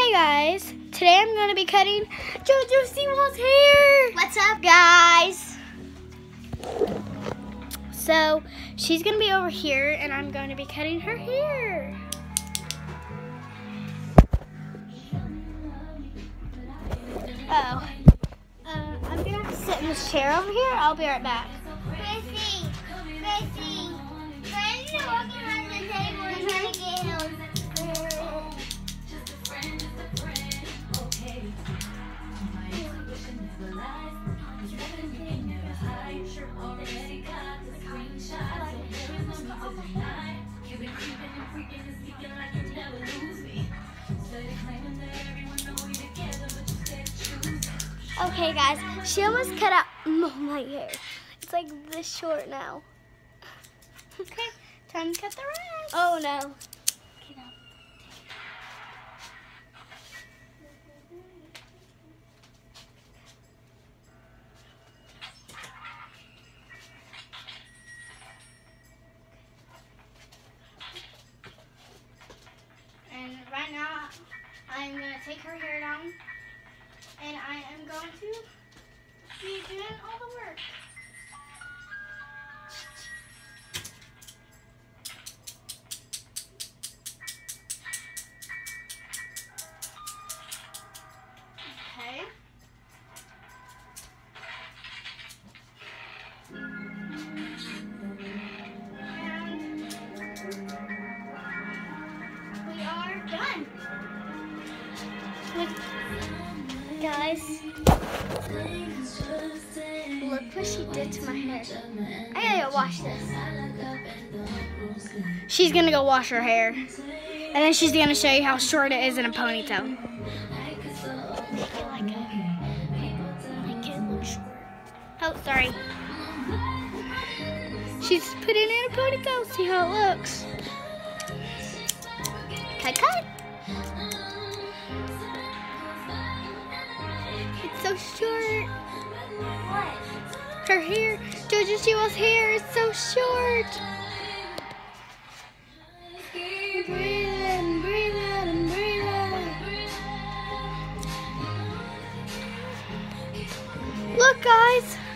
Hey guys, today I'm going to be cutting JoJo's hair. What's up, guys? So she's going to be over here and I'm going to be cutting her hair. I'm going to have to sit in this chair over here. I'll be right back. Gracie, friends are walking around the table and trying to get him. Okay guys, she almost cut out my hair. It's like this short now. Okay, time to cut the rest. Oh no. Get up. And right now, I'm going to take her hair down. And I am going to be doing all the work. Okay. And we are done. Look. Guys, look what she did to my hair. I gotta go wash this. She's gonna go wash her hair. And then she's gonna show you how short it is in a ponytail. Make it look short. Oh, sorry. She's putting it in a ponytail. See how it looks. Cut. So short. What? Her hair, JoJo's hair is so short. Breathe in, breathe out, and breathe out. Look, guys.